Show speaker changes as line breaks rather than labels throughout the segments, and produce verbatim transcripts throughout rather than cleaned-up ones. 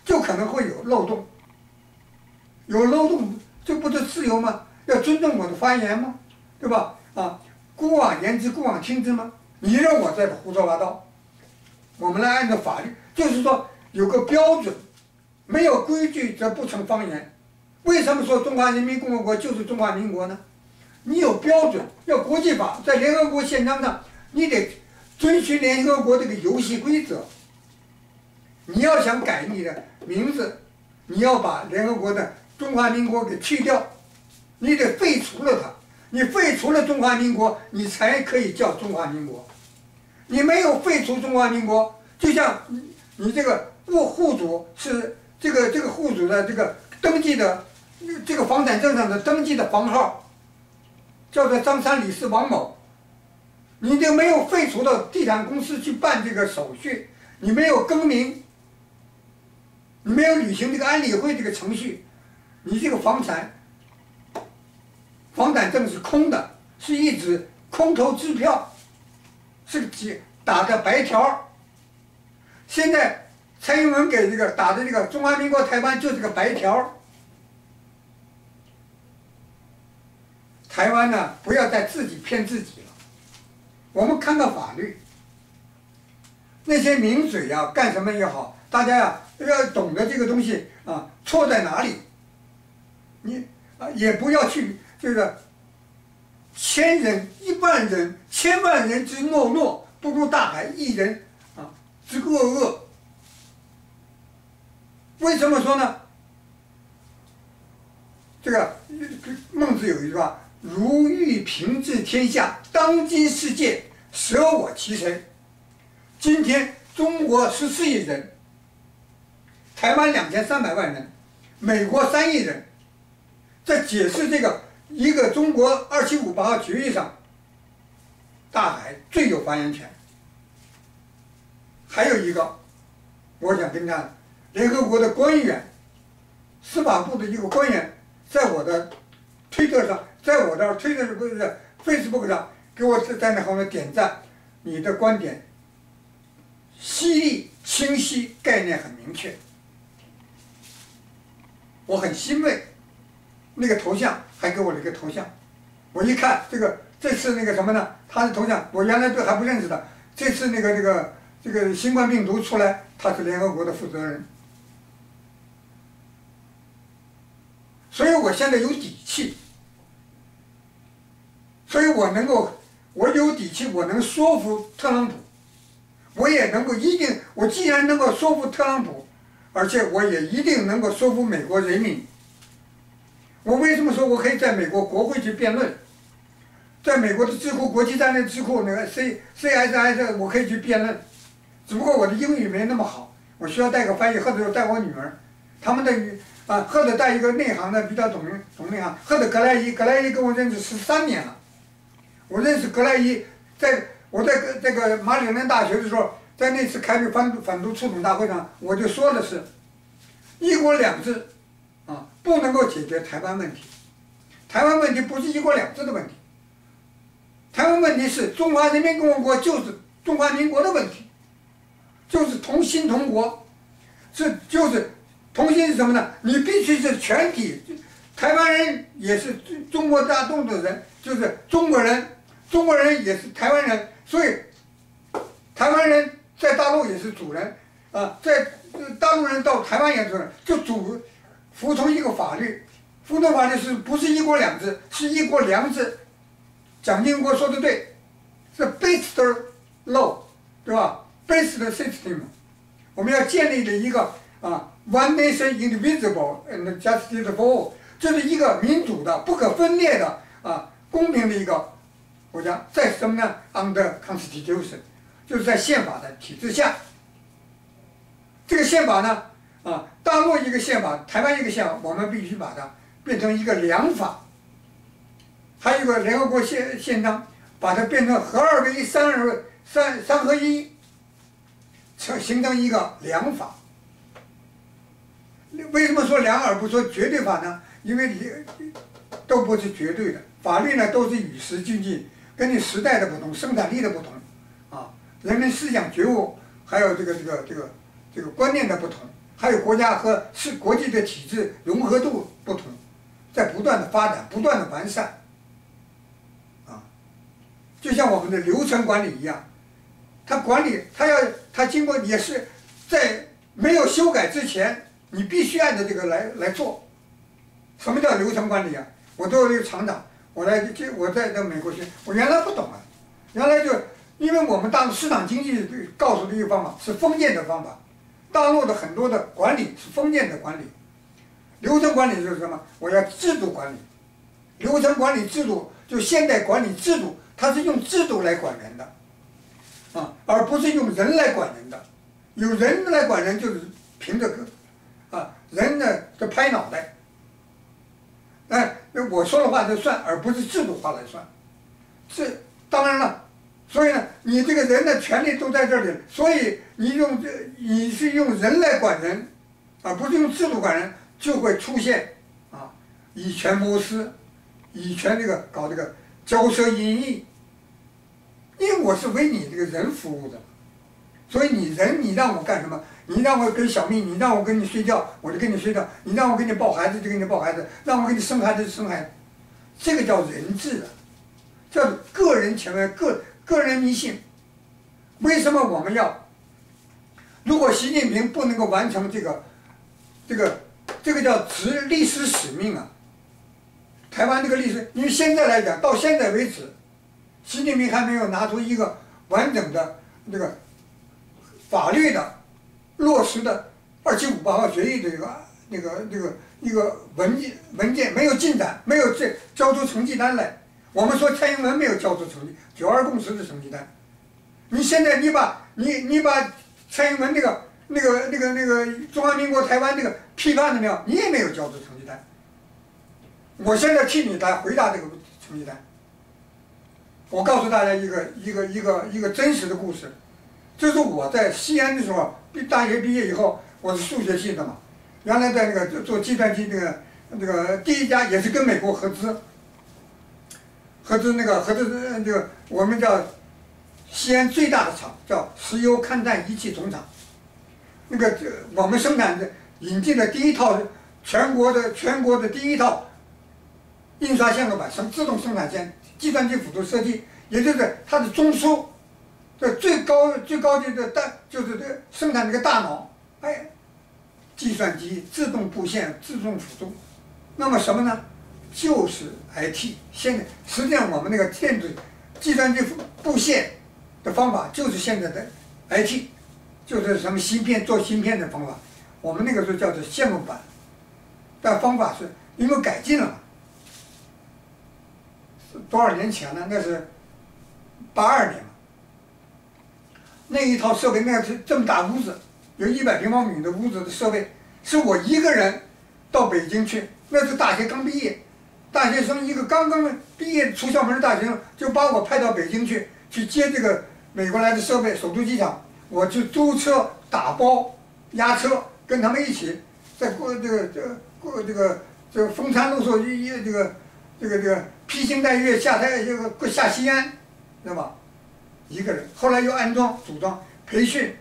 就可能会有漏洞。有漏洞，这不是自由吗？要尊重我的发言吗？对吧？啊，姑妄言之，姑妄听之吗？你让我在这胡说八道，我们来按照法律，就是说有个标准，没有规矩则不成方圆。为什么说中华人民共和国就是中华民国呢？你有标准，要国际法，在联合国宪章上，你得遵循联合国这个游戏规则。你要想改你的名字，你要把联合国的中华民国给去掉，你得废除了它。你废除了中华民国，你才可以叫中华民国。你没有废除中华民国，就像你你这个户户主是这个这个户主的这个登记的这个房产证上的登记的房号，叫做张三李四王某。你就没有废除到地产公司去办这个手续，你没有更名，你没有履行这个安理会这个程序，你这个房产房产证是空的，是一纸空头支票，是几打的白条。现在蔡英文给这个打的这个中华民国台湾就是个白条。台湾呢，不要再自己骗自己了。我们看看法律，那些名嘴呀、啊，干什么也好，大家呀、啊、要懂得这个东西啊，错在哪里。你啊，也不要去这个千人、一万人、千万人之诺诺，不如大海一人啊之恶恶。为什么说呢？这个孟子有一句话：“如欲平治天下，当今世界，舍我其谁。”今天中国十四亿人，台湾两千三百万人，美国三亿人，在解释这个一个中国二七五八号决议上，大海最有发言权。还有一个，我想跟他联合国的官员，司法部的一个官员，在我的推特上，在我的推特不是 Facebook 上，给我在那后面点赞，你的观点犀利清晰，概念很明确，我很欣慰。那个头像还给我了一个头像，我一看这个这次那个什么呢？他的头像我原来都还不认识的，这次那个这个这个新冠病毒出来，他是联合国的负责人，所以我现在有底气，所以我能够，我有底气，我能说服特朗普，我也能够一定，我既然能够说服特朗普，而且我也一定能够说服美国人民。我为什么说我可以在美国国会去辩论？在美国的智库国际战略智库那个 C C S S 我可以去辩论，只不过我的英语没那么好，我需要带个翻译，或者带我女儿，他们的语啊，或者带一个内行的比较懂懂内行，或者格莱伊，格莱伊跟我认识十三年了，我认识格莱伊，在我在这个马里兰大学的时候，在那次开反反毒促统大会上，我就说的是，一国两制。啊，不能够解决台湾问题。台湾问题不是一国两制的问题，台湾问题是中华人民共和国就是中华民国的问题，就是同心同国，是就是同心是什么呢？你必须是全体，台湾人也是中国大陆的人，就是中国人，中国人也是台湾人，所以台湾人在大陆也是主人啊，在大陆人到台湾也是主人，就主。服从一个法律，服从法律是不是一国两制？是一国两制。蒋经国说的对，是 based law， 对吧 ？based system， 我们要建立的一个啊 one nation indivisible and justice for all， 这是一个民主的、不可分裂的啊公平的一个国家，在什么呢 ？under constitution， 就是在宪法的体制下。这个宪法呢？啊，大陆一个宪法，台湾一个宪法，我们必须把它变成一个良法。还有一个联合国宪宪章，把它变成合二为一、三二为三三合一，成形成一个良法。为什么说良而不说绝对法呢？因为你都不是绝对的，法律呢都是与时俱进，根据时代的不同、生产力的不同，啊，人们思想觉悟，还有这个这个这个这个观念的不同。 还有国家和是国际的体制融合度不同，在不断的发展，不断的完善。啊，就像我们的流程管理一样，它管理它要它经过也是在没有修改之前，你必须按照这个来来做。什么叫流程管理啊？我作为一个厂长，我来这我在这美国学，我原来不懂啊，原来就因为我们大陆市场经济告诉的一个方法是封建的方法，大陆的很多的管理是封建的管理，流程管理就是什么？我要制度管理，流程管理制度就现代管理制度，它是用制度来管人的，啊，而不是用人来管人的。有人来管人就是凭这个，啊，人呢就拍脑袋。哎，我说的话就算，而不是制度化来算。这当然了，所以呢，你这个人的权利都在这里，所以你用这你是用人来管人，而不是用制度管人，就会出现啊以权谋私，以权这个搞这个骄奢淫逸。因为我是为你这个人服务的，所以你人你让我干什么？你让我跟小蜜，你让我跟你睡觉，我就跟你睡觉；你让我给你抱孩子，就给你抱孩子；让我给你生孩子就生孩子。这个叫人治啊，叫个人前面个个人迷信。为什么我们要？如果习近平不能够完成这个，这个这个叫执历史使命啊。台湾这个历史，因为现在来讲，到现在为止，习近平还没有拿出一个完整的这个法律的。落实的二七五八号决议的一个那个那个一个文件文件没有进展，没有这交出成绩单来。我们说蔡英文没有交出成绩，九二共识的成绩单。你现在你把你你把蔡英文那个那个那个那个中华民国台湾那个批判了没有？你也没有交出成绩单。我现在替你来回答这个成绩单。我告诉大家一个一个一个一个真实的故事，就是我在西安的时候。大学毕业以后，我是数学系的嘛，原来在那个做计算机那个那个第一家也是跟美国合资，合资那个合资这个我们叫西安最大的厂叫石油勘探仪器总厂，那个这我们生产的引进的第一套全国的全国的第一套印刷线路板生自动生产线计算机辅助设计，也就是它的中枢。这最高最高级的大就是这生产这个大脑，哎，计算机自动布线、自动辅助，那么什么呢？就是 I T。现在实际上我们那个电子计算机布线的方法就是现在的 I T， 就是什么芯片做芯片的方法，我们那个时候叫做线路板，但方法是因为改进了嘛。多少年前呢？那是八二年嘛。那一套设备，那是这么大屋子，有一百平方米的屋子的设备，是我一个人到北京去，那是大学刚毕业，大学生一个刚刚毕业出校门的大学生，就把我派到北京去，去接这个美国来的设备，首都机场，我去租车打包押车，跟他们一起在过这个这个过这个这个风餐露宿一这个这个这个披星戴月下台这个下西安，知道吧？一个人，后来又安装、组装、培训，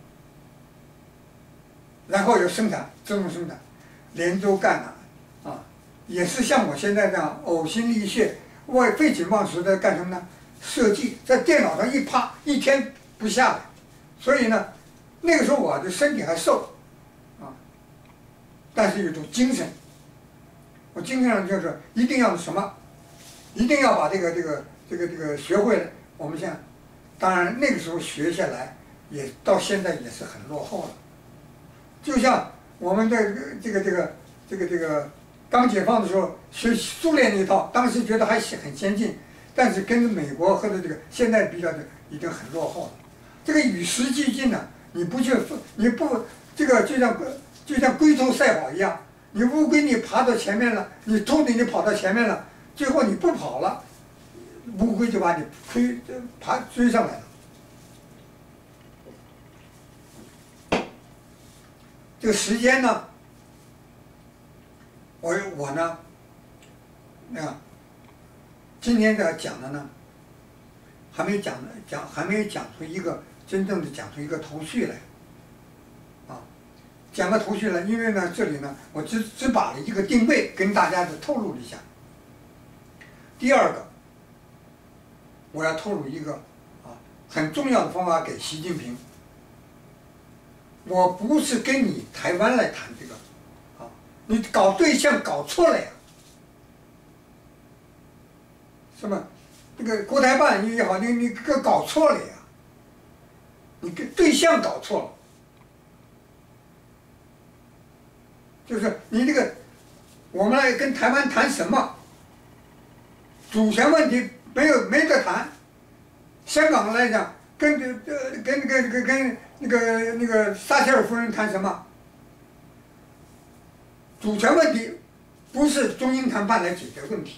然后又生产，自动生产，连轴干了，啊，也是像我现在这样呕心沥血、为废寝忘食的干什么呢？设计，在电脑上一趴，一天不下来。所以呢，那个时候我的身体还瘦，啊，但是有种精神，我精神上就是一定要什么，一定要把这个这个这个这个学会了。我们现在。当然，那个时候学下来，也到现在也是很落后了。就像我们的这个这个这个这个刚解放的时候学苏联那一套，当时觉得还很先进，但是跟美国和的这个现在比较的已经很落后了。这个与时俱进呢，你不去你不这个就像就像龟兔赛跑一样，你乌龟你爬到前面了，你兔子你跑到前面了，最后你不跑了。乌龟就把你追爬追上来了。这个时间呢，我我呢，啊，今天这讲的呢，还没讲讲还没有讲出一个真正的讲出一个头绪来，啊， 讲个头绪了，因为呢，这里呢，我只只把了一个定位跟大家的透露了一下。第二个，我要透露一个啊很重要的方法给习近平。我不是跟你台湾来谈这个，啊，你搞对象搞错了呀。什么，这个国台办也好，你你个搞错了呀，你跟对象搞错了。就是你这个，我们来跟台湾谈什么？主权问题没有没得谈。香港来讲，跟这这跟跟跟跟那个那个撒切尔夫人谈什么？主权问题不是中英谈判来解决问题。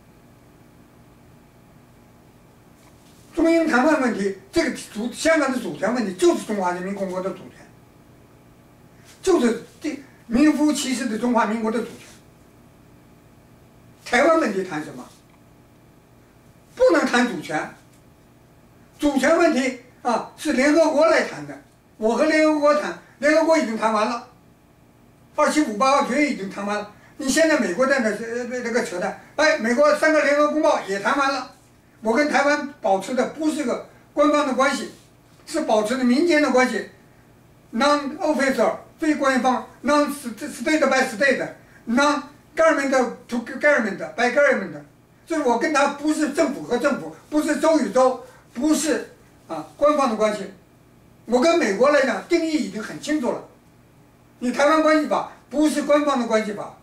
中英谈判问题，这个主香港的主权问题就是中华人民共和国的主权，就是这名副其实的中华民国的主权。台湾问题谈什么？不能谈主权。主权问题啊是联合国来谈的，我和联合国谈，联合国已经谈完了，二七五八号决议已经谈完了。你现在美国在那那那个扯淡，哎，美国三个联合公报也谈完了。我跟台湾保持的不是个官方的关系，是保持的民间的关系 ，non-official 非官方 ，non-state by state，non-government to government by government， 就是我跟他不是政府和政府，不是州与州，不是啊官方的关系。我跟美国来讲定义已经很清楚了，你台湾关系法不是官方的关系法。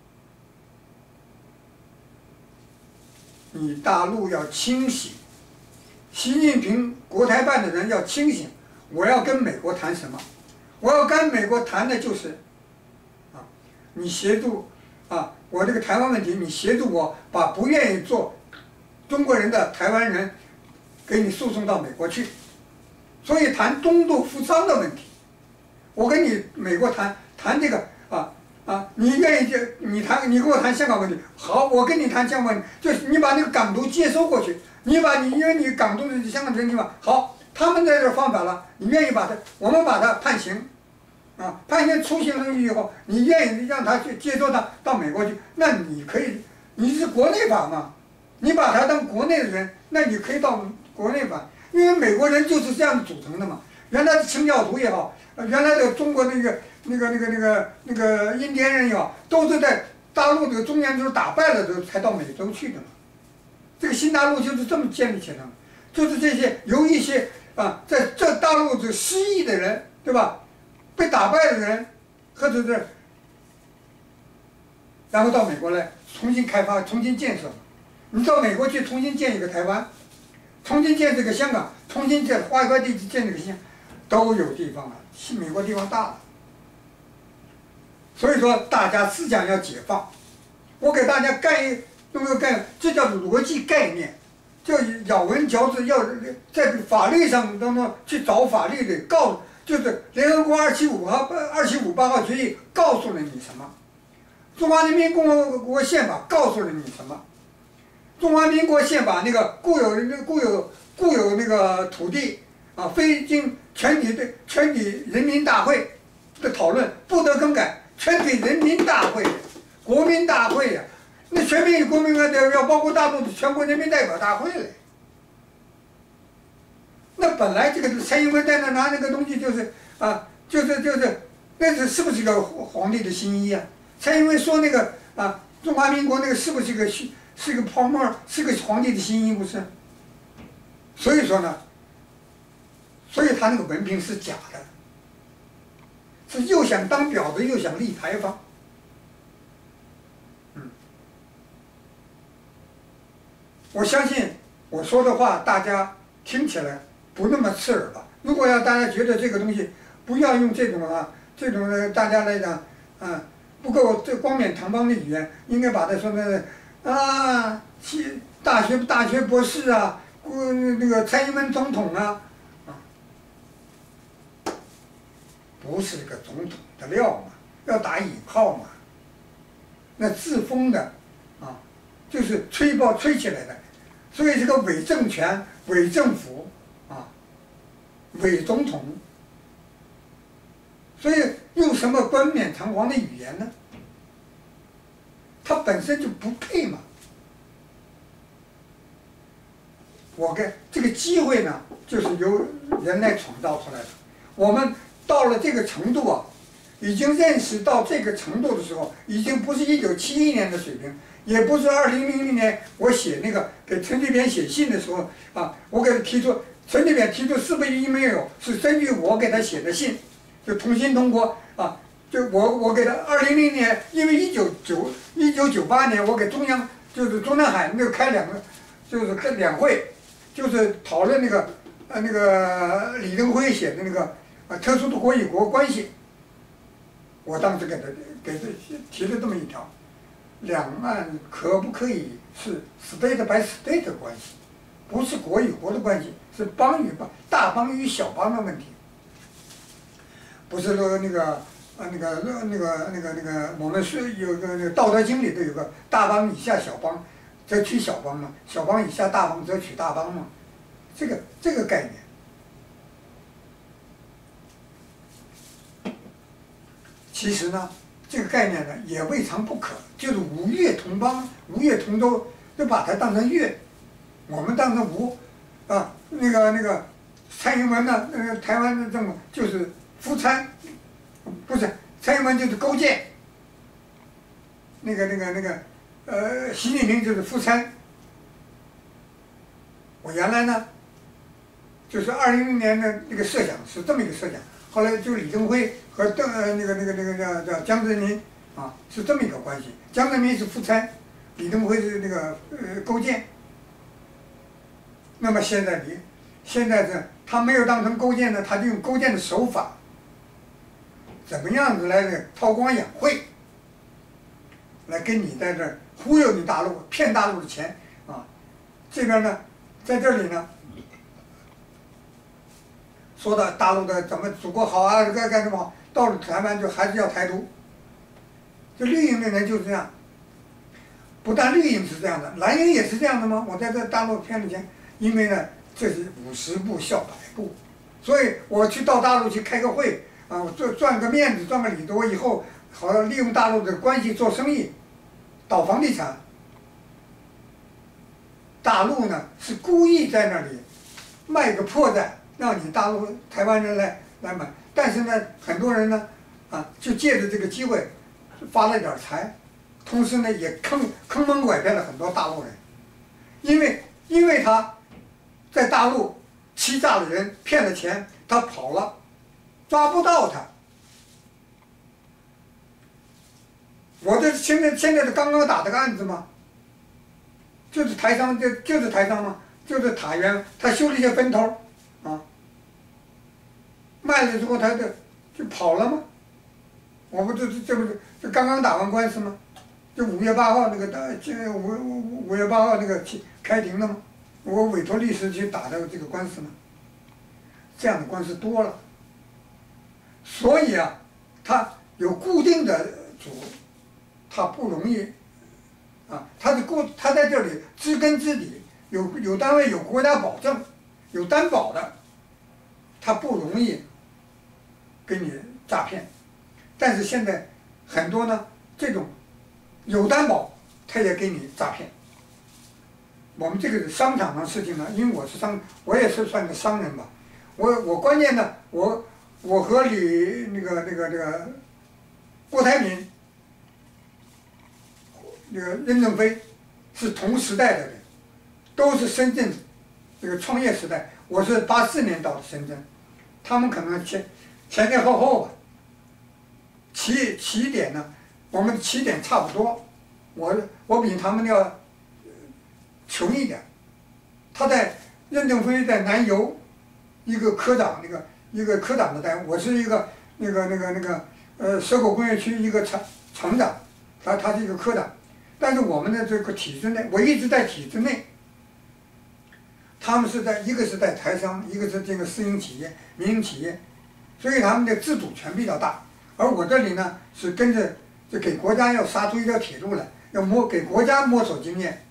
你大陆要清醒，习近平国台办的人要清醒。我要跟美国谈什么？我要跟美国谈的就是，啊，你协助，啊，我这个台湾问题，你协助我把不愿意做中国人的台湾人，给你诉讼到美国去。所以谈东渡扶桑的问题，我跟你美国谈谈这个啊。啊，你愿意就你谈，你跟我谈香港问题，好，我跟你谈香港问题，就是你把那个港独接收过去，你把你因为你港独的香港人地方好，他们在这犯法了，你愿意把他，我们把他判刑，啊，判刑出刑了以后，你愿意让他去接收他到美国去，那你可以，你是国内法嘛，你把他当国内的人，那你可以到国内法，因为美国人就是这样组成的嘛，原来的清教徒也好，原来的中国那个。那个、那个、那个、那个印第安人呀，都是在大陆这个中原州打败了，都才到美洲去的嘛。这个新大陆就是这么建立起来的，就是这些由一些啊，在这大陆这失意的人，对吧？被打败的人，或者是，然后到美国来重新开发、重新建设。你到美国去重新建一个台湾，重新建这个香港，重新建划一块地去建这个县，都有地方了。美国地方大了。所以说，大家思想要解放。我给大家概弄个概，这叫逻辑概念，叫咬文嚼字，要在法律上当中去找法律的告，就是联合国二七五号、二七五八号决议告诉了你什么，中华人民共和国宪法告诉了你什么，中华民国宪法那个固有固有固有那个土地啊，非经全体的全体人民大会的讨论不得更改。全体人民大会，国民大会呀、啊，那全民国民代表要包括大陆的全国人民代表大会嘞。那本来这个蔡英文在那拿那个东西就是啊，就是就是，那是是不是个皇帝的新衣啊？蔡英文说那个啊，中华民国那个是不是个是是个泡沫，是个皇帝的新衣不是？所以说呢，所以他那个文凭是假的。是又想当婊子又想立牌坊，嗯，我相信我说的话大家听起来不那么刺耳吧？如果要大家觉得这个东西不要用这种啊这种的大家来讲啊不够这光冕堂皇的语言，应该把它说的啊，大学大学博士啊，那个蔡英文总统啊。不是个总统的料嘛，要打引号嘛。那自封的，啊，就是吹爆吹起来的，所以这个伪政权、伪政府，啊，伪总统。所以用什么冠冕堂皇的语言呢？它本身就不配嘛。我跟这个机会呢，就是由人来创造出来的。我们到了这个程度啊，已经认识到这个程度的时候，已经不是一九七一年的水平，也不是二零零零年我写那个给陈水扁写信的时候啊，我给他提出，陈水扁提出是不是没有，是根据我给他写的信，就同心同国啊，就我我给他二零零年，因为一九九一九九八年我给中央就是中南海那个开两个就是开两会，就是讨论那个呃那个李登辉写的那个啊特殊的国与国关系。我当时给他给他提了这么一条，两岸可不可以是 state by state 的关系，不是国与国的关系，是邦与邦、大邦与小邦的问题。不是说那个呃那个那那个那个那个我们是有个那个《道德经》里头有个大邦以下小邦，则取小邦嘛；小邦以下大邦，则取大邦嘛。这个这个概念。其实呢，这个概念呢也未尝不可，就是吴越同邦、吴越同舟，就把它当成越，我们当成吴，啊，那个那个蔡英文呢，那个台湾的政府就是扶参，不是蔡英文就是勾践，那个那个那个，呃，习近平就是扶参。我原来呢，就是二零零年的那个设想是这么一个设想。后来就李登辉和邓呃那个那个那个叫叫江泽民啊是这么一个关系，江泽民是夫差，李登辉是那个呃勾践。那么现在你现在是他没有当成勾践呢，他就用勾践的手法，怎么样子来的韬光养晦，来跟你在这儿忽悠你大陆，骗大陆的钱啊，这边呢，在这里呢。说的大陆的怎么祖国好啊，该干什么好，到了台湾就还是要台独。这绿营的人就是这样，不但绿营是这样的，蓝营也是这样的吗？我在这大陆骗了钱，因为呢，这是五十步笑百步，所以我去到大陆去开个会啊，赚赚个面子，赚个里多，以后好利用大陆的关系做生意，倒房地产。大陆呢是故意在那里卖个破绽。让你大陆台湾人来来买，但是呢，很多人呢，啊，就借着这个机会发了点财，同时呢，也坑坑蒙拐骗了很多大陆人，因为因为他在大陆欺诈了人，骗了钱，他跑了，抓不到他。我这现在现在是刚刚打这个案子嘛，就是台商，就就是台商嘛，就是塔元，他修了一些分头。啊，卖了之后他就就跑了吗？我不这这这不是这刚刚打完官司吗？就五月八号那个打，这五五五月八号那个开庭了吗？我委托律师去打的这个官司呢。这样的官司多了，所以啊，他有固定的主，他不容易，啊，他是固他在这里知根知底，有有单位有国家保证。有担保的，他不容易给你诈骗，但是现在很多呢，这种有担保，他也给你诈骗。我们这个商场上事情呢，因为我是商，我也是算个商人吧，我我关键呢，我我和李那个那个那个郭台铭，那个任正非是同时代的人，都是深圳。这个创业时代，我是八四年到的深圳，他们可能前前前后后吧。起起点呢，我们起点差不多，我我比他们要穷一点。他在任正非在南邮，一个科长，那个一个科长的单位，我是一个那个那个那个呃蛇口工业区一个厂厂长，他他是一个科长，但是我们的这个体制内，我一直在体制内。他们是在一个是在台商，一个是这个私营企业、民营企业，所以他们的自主权比较大。而我这里呢，是跟着就给国家要杀出一条铁路来，要摸给国家摸索经验。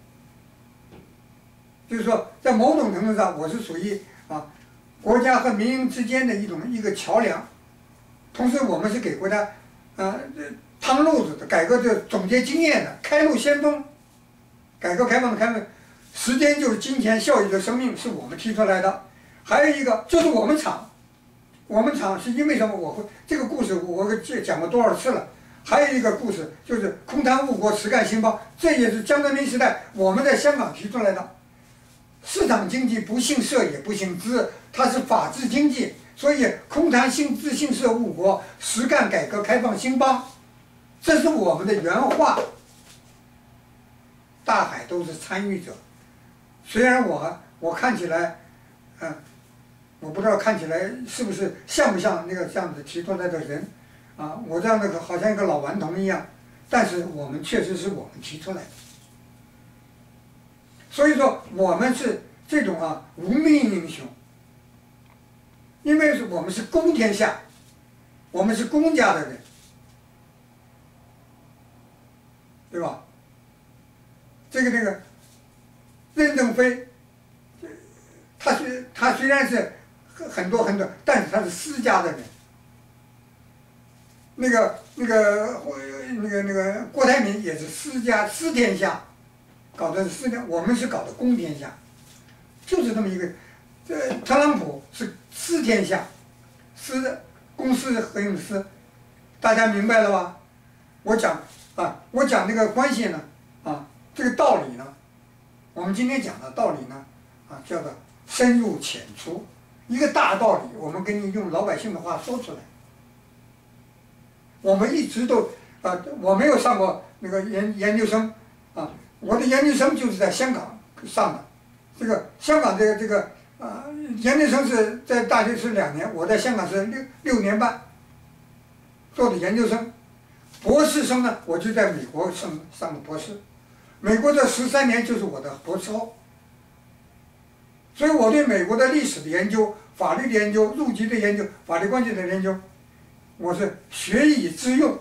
就是说，在某种程度上，我是属于啊国家和民营之间的一种一个桥梁。 同时我们是给国家，呃，趟路子的，改革的总结经验的，开路先锋。改革开放的开放，时间就是金钱，效益的生命，是我们提出来的。还有一个就是我们厂，我们厂是因为什么？我会这个故事我讲过多少次了。还有一个故事就是空谈误国，实干兴邦，这也是江泽民时代我们在香港提出来的。市场经济不姓社也不姓资，它是法治经济，所以空谈姓资姓社误国，实干改革开放兴邦，这是我们的原话。大海都是参与者，虽然我我看起来，嗯、呃，我不知道看起来是不是像不像那个这样子提出来的人，啊，我这样的好像一个老顽童一样，但是我们确实是我们提出来的，所以说我们是这种啊无名英雄，因为是我们是公天下，我们是公家的人，对吧？这个这个，任正非，他虽他虽然是很多很多，但是他是私家的人。那个那个那个那个郭台铭也是私家私天下，搞的是私天，我们是搞的公天下，就是这么一个。这特朗普是私天下，私公私合营的私，大家明白了吧？我讲啊，我讲这个关系呢，啊。这个道理呢，我们今天讲的道理呢，啊，叫做深入浅出，一个大道理，我们给你用老百姓的话说出来。我们一直都，啊，我没有上过那个研研究生，啊，我的研究生就是在香港上的，这个香港这个这个，啊，研究生是在大学是两年，我在香港是六六年半，做的研究生，博士生呢，我就在美国上上的博士。美国这十三年就是我的博士后，所以我对美国的历史的研究、法律的研究、入籍的研究、法律关系的研究，我是学以致用。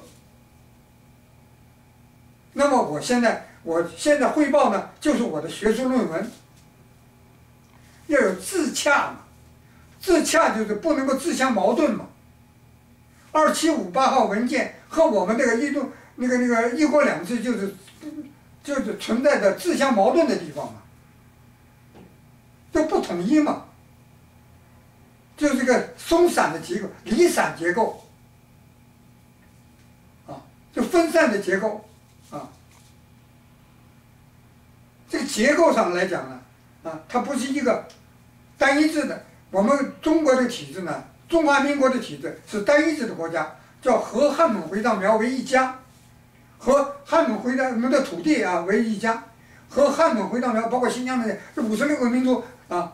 那么我现在，我现在汇报呢，就是我的学术论文，要有自洽嘛，自洽就是不能够自相矛盾嘛。二七五八号文件和我们这个一中那个那个一国两制就是。就是存在着自相矛盾的地方嘛，就不统一嘛，就是这个松散的结构、离散结构，啊，就分散的结构，啊，这个结构上来讲呢，啊，它不是一个单一制的。我们中国的体制呢，中华民国的体制是单一制的国家，叫和汉蒙回藏苗为一家。和汉蒙回藏我们的土地啊为一家，和汉蒙回藏苗包括新疆的这五十六个民族啊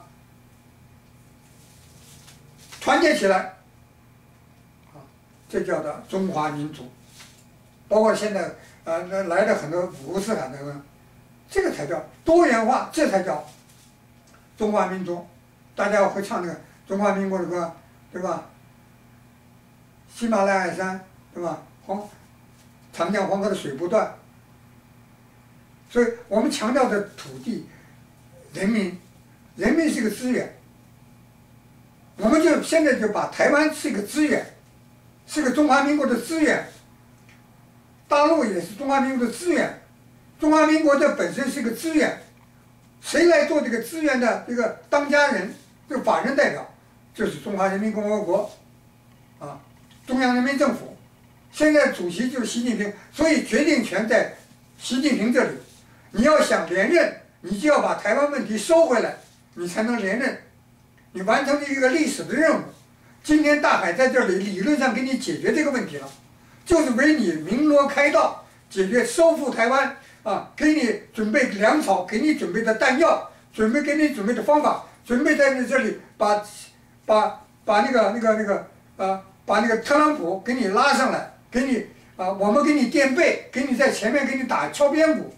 团结起来，啊，这叫做中华民族。包括现在啊来的很多五湖四海的人，这个才叫多元化，这才叫中华民族。大家会唱那个中华民国的歌，对吧？喜马拉雅山，对吧？黄。长江黄河的水不断，所以我们强调的土地、人民，人民是个资源，我们就现在就把台湾是一个资源，是个中华民国的资源，大陆也是中华民国的资源，中华民国这本身是个资源，谁来做这个资源的这个当家人、这个法人代表，就是中华人民共和国，啊，中央人民政府。现在主席就是习近平，所以决定权在习近平这里。你要想连任，你就要把台湾问题收回来，你才能连任。你完成了一个历史的任务。今天大海在这里，理论上给你解决这个问题了，就是为你鸣锣开道，解决收复台湾啊，给你准备粮草，给你准备的弹药，准备给你准备的方法，准备在你这里把把把那个那个那个啊，把那个特朗普给你拉上来。给你啊，我们给你垫背，给你在前面给你打敲边鼓，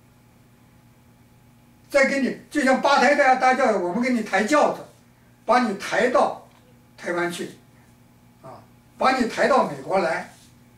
再给你就像八抬大大轿，我们给你抬轿子，把你抬到台湾去，啊，把你抬到美国来，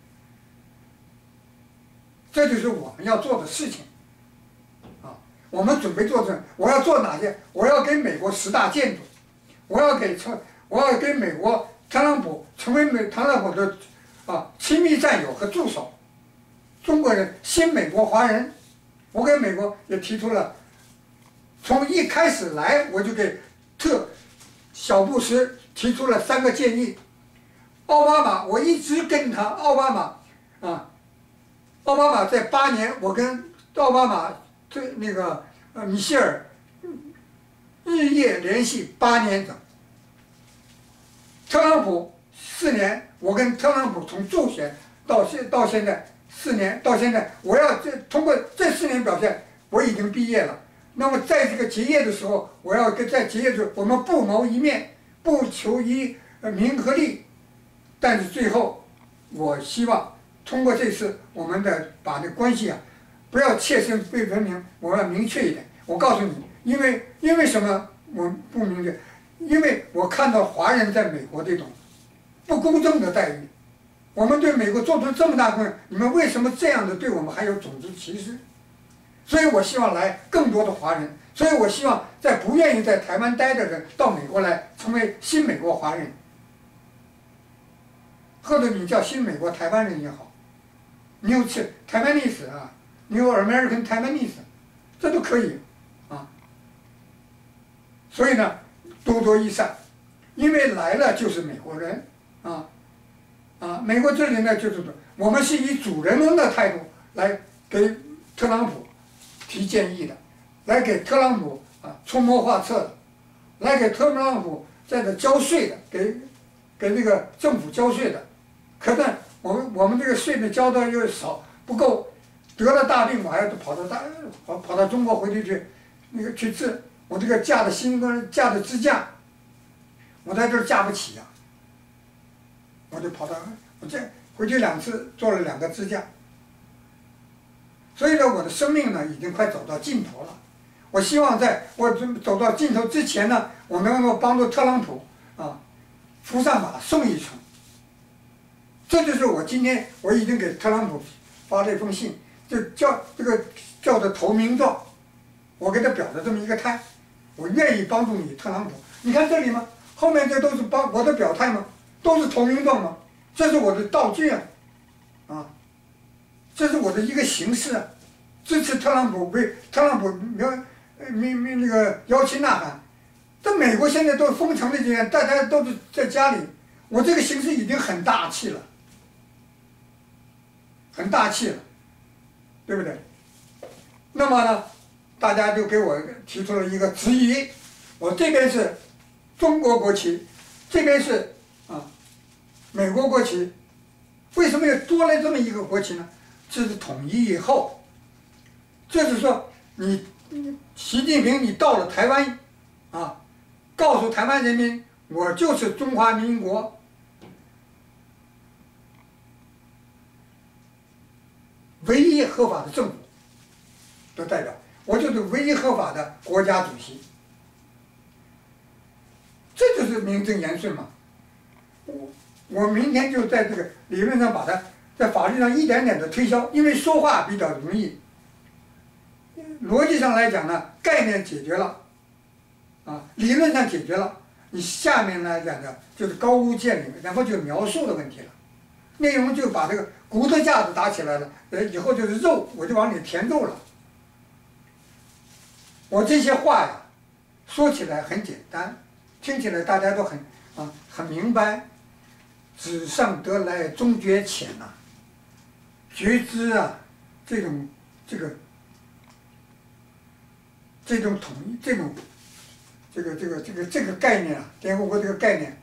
这就是我们要做的事情，啊，我们准备做这，我要做哪些？我要给美国十大建筑，我要给成，我要给美国特朗普成为美特朗普的啊亲密战友和助手。中国人新美国华人，我给美国也提出了，从一开始来我就给特小布什提出了三个建议。奥巴马我一直跟他，奥巴马啊，奥巴马在八年，我跟奥巴马对那个呃米歇尔日夜联系八年整。特朗普四年，我跟特朗普从助选到现到现在四年，到现在我要这通过这四年表现，我已经毕业了。那么在这个结业的时候，我要跟在结业的时候，我们不谋一面，不求一呃名和利，但是最后，我希望通过这次我们的把这关系啊，不要切身被分明，我要明确一点。我告诉你，因为因为什么我不明确？因为我看到华人在美国这种不公正的待遇，我们对美国做出这么大贡献，你们为什么这样的对我们还有种族歧视？所以我希望来更多的华人，所以我希望在不愿意在台湾待的人到美国来，成为新美国华人，或者你叫新美国台湾人也好，你有去台湾历史啊，你有 American 台湾历史，这都可以啊。所以呢，多多益善，因为来了就是美国人啊啊，美国这里呢就是我们是以主人翁的态度来给特朗普提建议的，来给特朗普啊出谋划策的，来给特朗普在这交税的，给给这个政府交税的。可是我们我们这个税呢交的又少不够，得了大病我还要跑到大跑跑到中国回去去那个去治，我这个架的新冠架的支架，我在这儿架不起呀、啊，我就跑到我这回去两次做了两个支架。所以呢，我的生命呢已经快走到尽头了。我希望在我走到尽头之前呢，我能够帮助特朗普啊扶上马送一程。这就是我今天我已经给特朗普发了一封信，就叫这个叫做投名状，我给他表了这么一个态，我愿意帮助你，特朗普。你看这里吗？后面这都是帮我的表态吗？都是投名状吗？这是我的道具啊，啊。这是我的一个形式啊，支持特朗普，为特朗普苗民民那个摇旗呐喊。在美国现在都封城的阶段，大家都是在家里，我这个形式已经很大气了，很大气了，对不对？那么呢，大家就给我提出了一个质疑，我这边是中国国旗，这边是啊美国国旗，为什么又多了这么一个国旗呢？这是统一以后，就是说你习近平你到了台湾，啊，告诉台湾人民，我就是中华民国唯一合法的政府的代表，我就是唯一合法的国家主席，这就是名正言顺嘛。我我明天就在这个理论上把它。在法律上一点点的推销，因为说话比较容易，逻辑上来讲呢，概念解决了，啊，理论上解决了，你下面来讲的就是高屋建瓴，然后就描述的问题了，内容就把这个骨头架子打起来了，呃，以后就是肉，我就往里填肉了。我这些话呀，说起来很简单，听起来大家都很啊很明白，纸上得来终觉浅呐、啊。觉知啊，这种这个这种统一，这种这个这个这个这个概念啊，联合国这个概念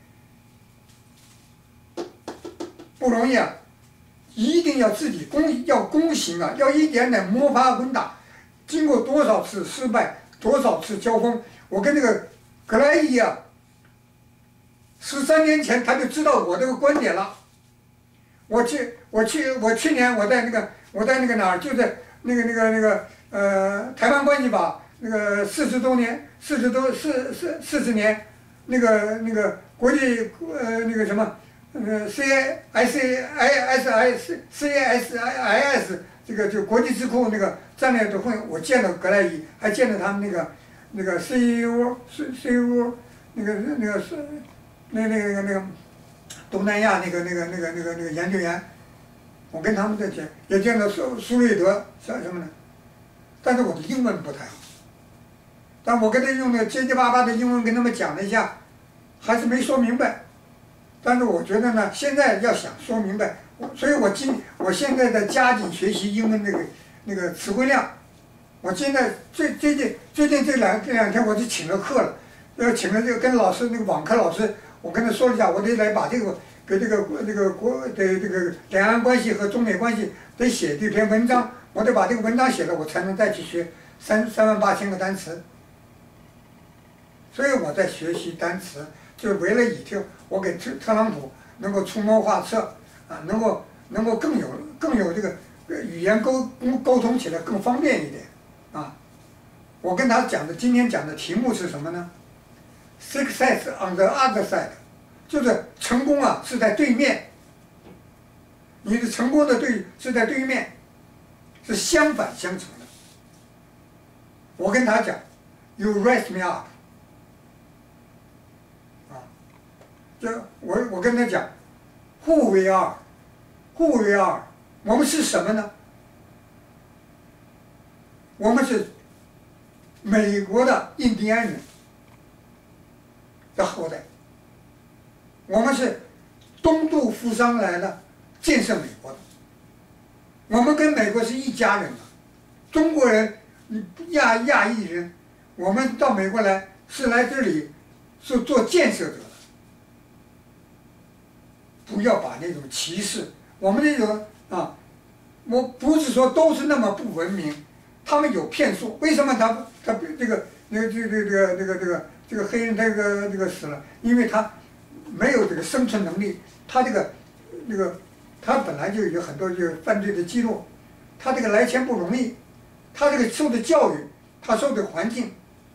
不容易啊，一定要自己躬要躬行啊，要一点点摸爬滚打，经过多少次失败，多少次交锋，我跟这个格莱伊啊，十三年前他就知道我这个观点了。我去，我去，我去年我在那个，我在那个哪儿，就在那个那个那个呃台湾关系法那个四十周年，四十周四四四十年，那个那个国际呃那个什么，呃 C I S I S I C A S I S 这个就国际智库那个战略的会，我见了格莱伊，还见了他们那个那个 C E O C C E O 那个那个是那那个那个东南亚那个那个那个那个那个研究员，我跟他们在见，也见到苏苏瑞德像什么呢？但是我的英文不太好，但我跟他用的结结巴巴的英文跟他们讲了一下，还是没说明白。但是我觉得呢，现在要想说明白，所以我今我现在在加紧学习英文那个那个词汇量。我现在最最近最近这两这两天我就请了课了，呃，请了这个跟老师那个网课老师，我跟他说了一下，我得来把这个给这个这个国的这个两岸关系和中美关系得写这篇文章，我得把这个文章写了，我才能再去学三三万八千个单词。所以我在学习单词，就为了以后我给特特朗普能够出谋划策啊，能够能够更有更有这个语言沟沟通起来更方便一点。啊，我跟他讲的今天讲的题目是什么呢 ？Success on the other side， 就是成功啊是在对面，你的成功的对是在对面，是相反相成的。我跟他讲 ，You raise me up， 啊，就我我跟他讲 ，Who we are，Who we are， 我们是什么呢？我们是美国的印第安人的后代，我们是东渡扶桑来的，建设美国的。我们跟美国是一家人嘛，中国人、亚亚裔人，我们到美国来是来这里是做建设者的，不要把那种歧视，我们这种啊，我不是说都是那么不文明。他们有骗术，为什么他他这个那个这个这个这个这个这个黑人这个这个死了？因为他没有这个生存能力，他这个那个他本来就有很多这个犯罪的记录，他这个来钱不容易，他这个受的教育，他受的环境，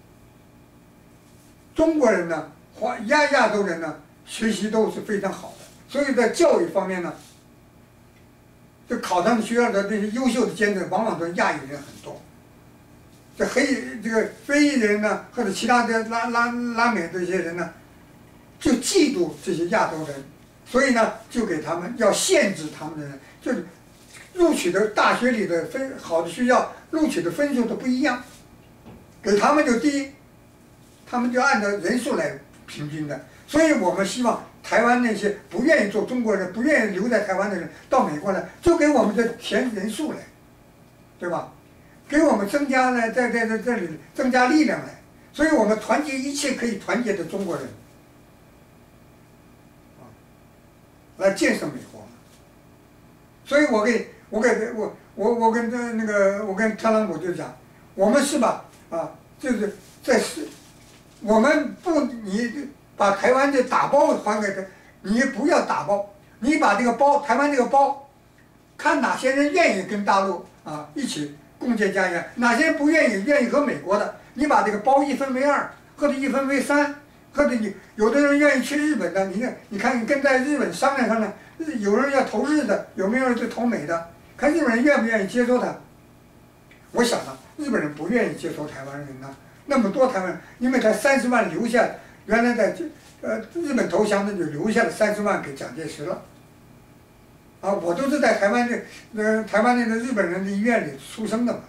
中国人呢，华亚亚洲人呢，学习都是非常好的，所以在教育方面呢。这考上学校的这些优秀的尖子，往往都是亚裔人很多。这黑这个非裔人呢，或者其他的拉拉拉美这些人呢，就嫉妒这些亚洲人，所以呢，就给他们要限制他们的人，就是录取的大学里的分好的学校录取的分数都不一样，给他们就低，他们就按照人数来平均的。所以我们希望。台湾那些不愿意做中国人、不愿意留在台湾的人，到美国来，就给我们这填人数来，对吧？给我们增加呢，在在在这里增加力量来，所以我们团结一切可以团结的中国人，啊，来建设美国。所以我给我给我我我跟这那个我跟特朗普就讲，我们是吧？啊，就是在是，我们不你。把台湾的打包还给他，你不要打包，你把这个包，台湾这个包，看哪些人愿意跟大陆啊一起共建家园，哪些人不愿意，愿意和美国的，你把这个包一分为二，或者一分为三，或者你有的人愿意去日本的，你看，你看你跟在日本商量商量，有人要投日的，有没有人就投美的，看日本人愿不愿意接收他。我想啊，日本人不愿意接收台湾人呢，那么多台湾人，因为他三十万留下。原来在呃日本投降的就留下了三十万给蒋介石了，啊，我都是在台湾的呃台湾那个日本人的医院里出生的嘛，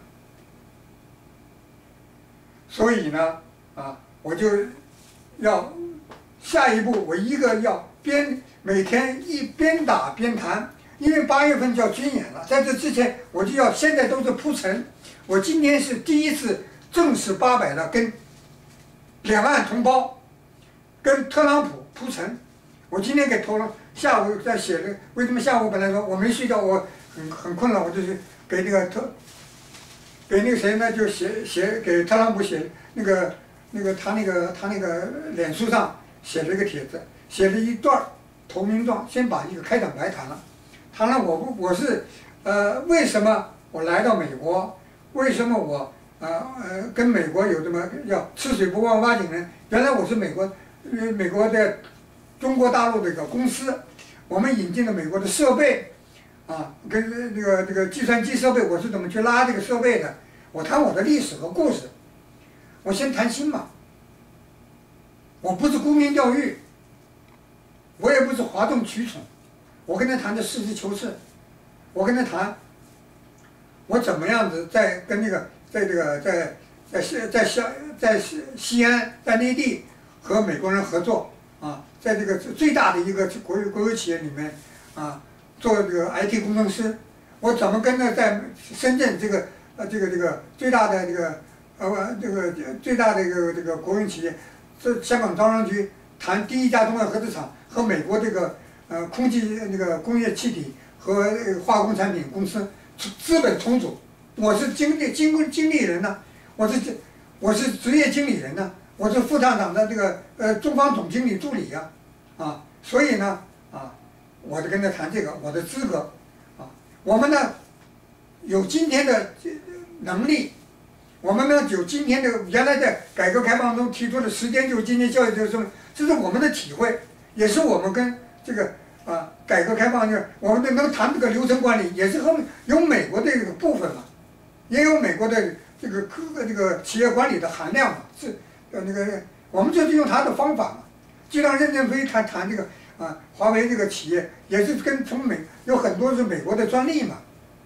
所以呢啊我就要下一步我一个要边每天一边打边谈，因为八月份就要军演了，在这之前我就要现在都是铺陈，我今天是第一次正式八百的跟两岸同胞。跟特朗普铺陈，我今天给特朗下午在写的，为什么下午本来说我没睡觉，我很很困了，我就是给那个特，给那个谁呢，就写写给特朗普写那个那个他那个他那个脸书上写了一个帖子，写了一段投名状，先把一个开场白谈了，谈了我不我是呃为什么我来到美国，为什么我呃呃跟美国有这么要吃水不忘挖井人，原来我是美国。因为美国在中国大陆的一个公司，我们引进了美国的设备，啊，跟那个这个计算机设备，我是怎么去拉这个设备的？我谈我的历史和故事。我先谈心嘛，我不是沽名钓誉， 我也不是哗众取宠，我跟他谈的实事求是，我跟他谈，我怎么样子在跟那个在这个在在西在西在西西安在内地和美国人合作啊，在这个最大的一个国有国有企业里面啊做这个 I T 工程师，我怎么跟着在深圳这个呃这个这个最大的这个呃这个最大的一个这个国营企业，这香港招商局谈第一家中外合资厂和美国这个呃空气那个工业气体和化工产品公司资本重组，我是经理经经理人呢，我是我是职业经理人呢，我是副厂长的这个呃中方总经理助理呀，啊，所以呢啊，我就跟他谈这个我的资格，啊，我们呢有今天的能力，我们呢有今天的原来在改革开放中提出的时间就是今天，教育就是什么，这是我们的体会，也是我们跟这个啊改革开放就是我们能谈这个流程管理，也是和有美国的这个部分嘛，也有美国的这个各个这个企业管理的含量嘛，是呃那个我们就是用他的方法嘛，就像任正非他谈这个啊华为这个企业也是跟从美有很多是美国的专利嘛，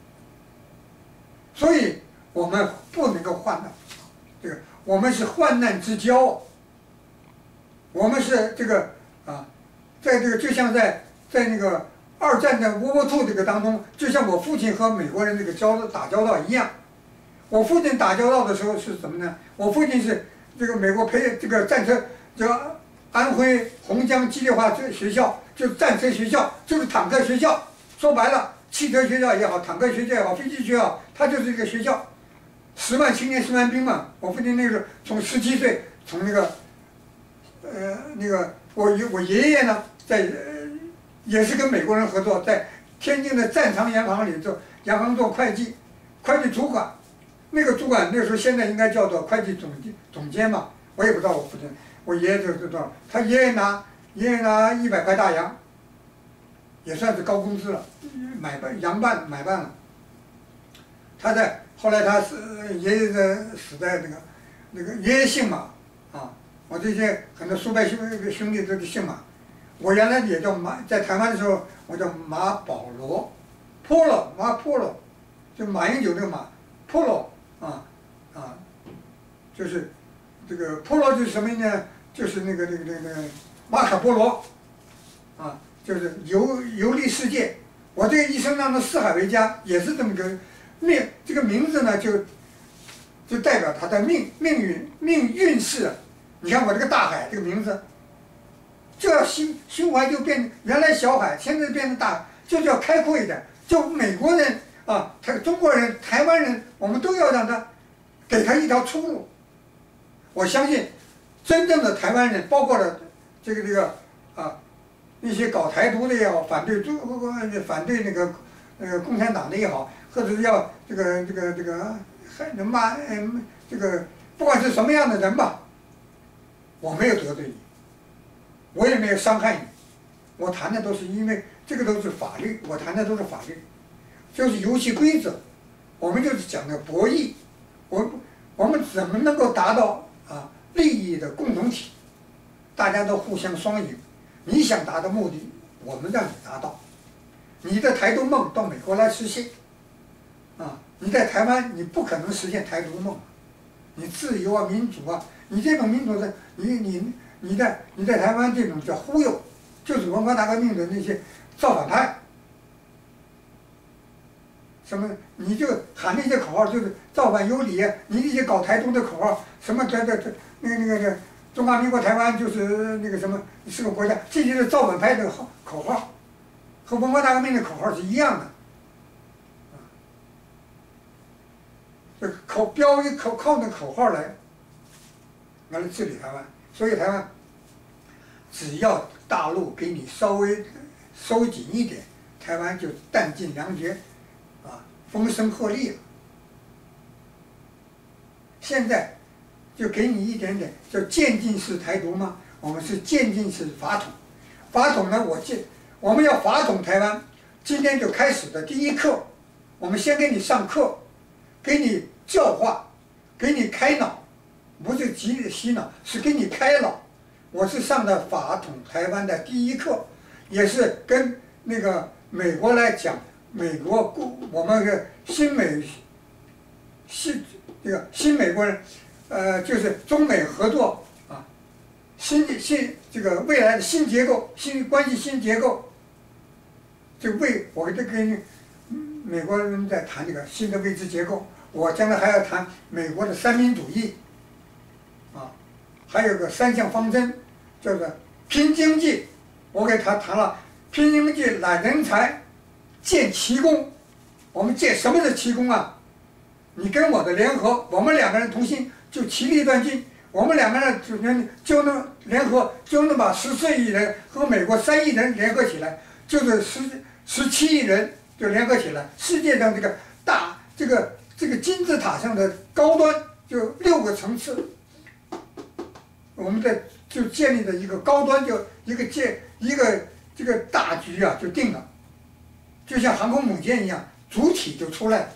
所以我们不能够患难，这个我们是患难之交，我们是这个啊，在这个就像在在那个二战的窝窝兔这个当中，就像我父亲和美国人这个交打交道一样。我父亲打交道的时候是什么呢？我父亲是这个美国培这个战车，叫安徽红江机械化学校，就是战车学校，就是坦克学校。说白了，汽车学校也好，坦克学校也好，飞机学校，它就是一个学校。十万青年十万兵嘛。我父亲那个时候从十七岁从那个，呃，那个我我爷爷呢，在呃也是跟美国人合作，在天津的战场洋行里做洋行做会计，会计主管。那个主管那时候现在应该叫做会计总总监嘛，我也不知道我父亲，我爷爷就知道，他爷爷拿爷爷拿一百块大洋，也算是高工资了，买办洋办买办了。他在后来他是爷爷的死在那个那个爷爷姓马啊，我这些很多叔伯兄兄弟都是姓马，我原来也叫马，在台湾的时候我叫马保罗 ，Polo 马 Polo， 就马英九那个马 Polo。啊，啊，就是这个波罗就是什么呢？就是那个那个那个马可波罗，啊，就是游游历世界。我这个一生当中四海为家，也是这么个命。这个名字呢，就就代表他的命命运命运势。你看我这个大海这个名字，就要心胸怀就变，原来小海，现在变成大海，就是要开阔一点。就美国人。啊，台中国人、台湾人，我们都要让他给他一条出路。我相信，真正的台湾人，包括了这个这个啊，那些搞台独的也好，反对中反对那个那个共产党的也好，或者是要这个这个这个还能骂嗯这个不管是什么样的人吧，我没有得罪你，我也没有伤害你，我谈的都是因为这个都是法律，我谈的都是法律。就是游戏规则，我们就是讲的博弈，我我们怎么能够达到啊利益的共同体，大家都互相双赢，你想达到目的，我们让你达到，你的台独梦到美国来实现，啊，你在台湾你不可能实现台独梦，你自由啊民主啊，你这种民主的，你你你在你在台湾这种叫忽悠，就是文化大革命的那些造反派。什么？你就喊那些口号，就是造反有理。你那些搞台独的口号，什么这这这那个那个这中华民国台湾就是那个什么是个国家，这些是造反派的口号，和文化大革命的口号是一样的。这口标一口靠那口号来，来治理台湾。所以台湾，只要大陆给你稍微收紧一点，台湾就弹尽粮绝。风声鹤唳了，现在就给你一点点叫渐进式台独嘛，我们是渐进式法统，法统呢，我进我们要法统台湾，今天就开始的第一课，我们先给你上课，给你教化，给你开脑，不是洗洗脑，是给你开脑。我是上的法统台湾的第一课， 也是跟那个美国来讲，美国我们的新美新这个新美国人，呃，就是中美合作啊，新新这个未来的新结构、新关系新结构，就为我就跟美国人在谈这个新的位置结构，我将来还要谈美国的三民主义，啊，还有个三项方针，叫做拼经济，我给他谈了拼经济揽人才，建奇功。我们建什么是奇功啊？你跟我的联合，我们两个人同心，就其利断金。我们两个人就能就能联合，就能把十四亿人和美国三亿人联合起来，就是十十七亿人就联合起来。世界上这个大这个这个金字塔上的高端就六个层次，我们在就建立的一个高端，就一个建一个这个大局啊就定了，就像航空母舰一样，主体就出来了。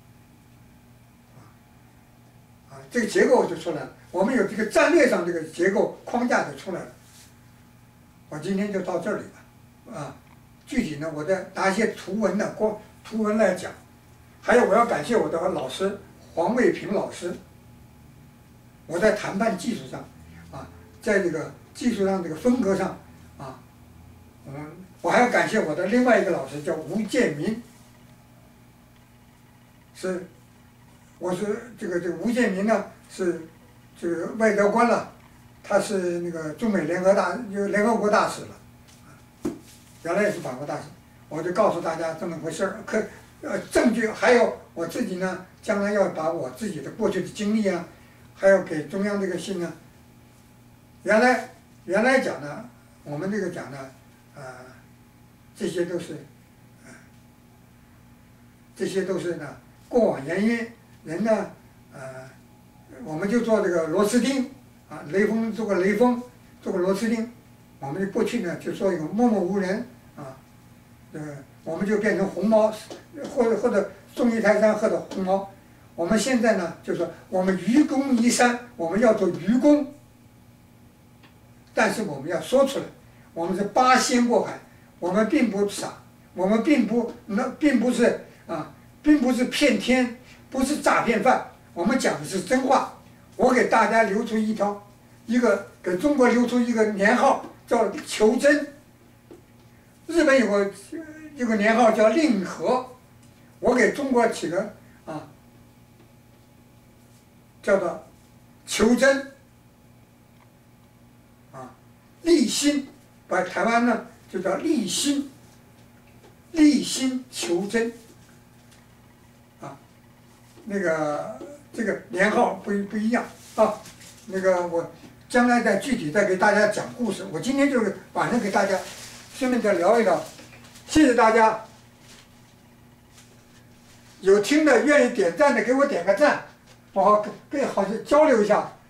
这个结构就出来了，我们有这个战略上这个结构框架就出来了。我今天就到这里吧，啊，具体呢，我再拿一些图文的光图文来讲，还有我要感谢我的老师黄卫平老师。我在谈判技术上，啊，在这个技术上这个风格上，啊，嗯，我还要感谢我的另外一个老师叫吴建民，是。我是这个这个吴建民呢，是这个外交官了，他是那个中美联合大就联合国大使了，原来也是法国大使。我就告诉大家这么回事儿，可呃证据还有我自己呢，将来要把我自己的过去的经历啊，还有给中央这个信呢。原来原来讲呢，我们这个讲呢，呃，这些都是，呃，这些都是呢过往原因。人呢，呃，我们就做这个螺丝钉，啊，雷锋做个雷锋，做个螺丝钉，我们过去呢就做一个默默无人，啊，呃，我们就变成红毛，或者或者送一台山或者红毛，我们现在呢就说我们愚公移山，我们要做愚公，但是我们要说出来，我们是八仙过海，我们并不傻，我们并不那并不是啊，并不是骗天。不是诈骗犯，我们讲的是真话。我给大家留出一条，一个给中国留出一个年号，叫求真。日本有个有个年号叫令和，我给中国起个啊，叫做求真。啊，立心，把台湾呢就叫立心，立心求真。那个这个年号不不一样啊，那个我将来再具体再给大家讲故事。我今天就是晚上给大家顺便再聊一聊，谢谢大家。有听的愿意点赞的给我点个赞，我好跟好交流一下。